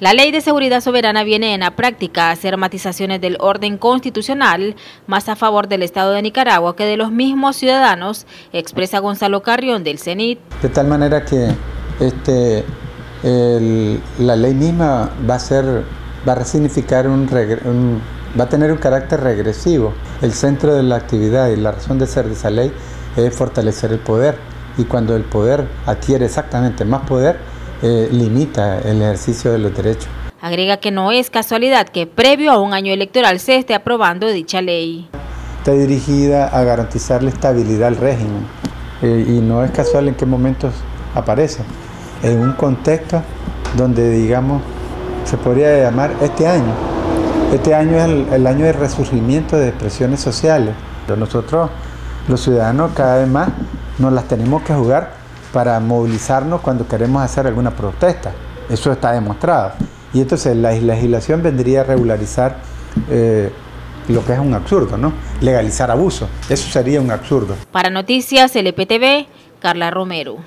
La Ley de Seguridad Soberana viene en la práctica a hacer matizaciones del orden constitucional más a favor del Estado de Nicaragua que de los mismos ciudadanos, expresa Gonzalo Carrión del CENIT. De tal manera que la ley misma va a resignificar va a tener un carácter regresivo. El centro de la actividad y la razón de ser de esa ley es fortalecer el poder, y cuando el poder adquiere exactamente más poder, limita el ejercicio de los derechos. Agrega que no es casualidad que previo a un año electoral se esté aprobando dicha ley. Está dirigida a garantizar la estabilidad del régimen, y no es casual en qué momentos aparece. En un contexto donde, digamos, se podría llamar este año. Este año es el año de resurgimiento de expresiones sociales. Pero nosotros, los ciudadanos, cada vez más nos las tenemos que jugar para movilizarnos cuando queremos hacer alguna protesta. Eso está demostrado. Y entonces la legislación vendría a regularizar lo que es un absurdo, ¿no? Legalizar abuso. Eso sería un absurdo. Para Noticias LPTV, Carla Romero.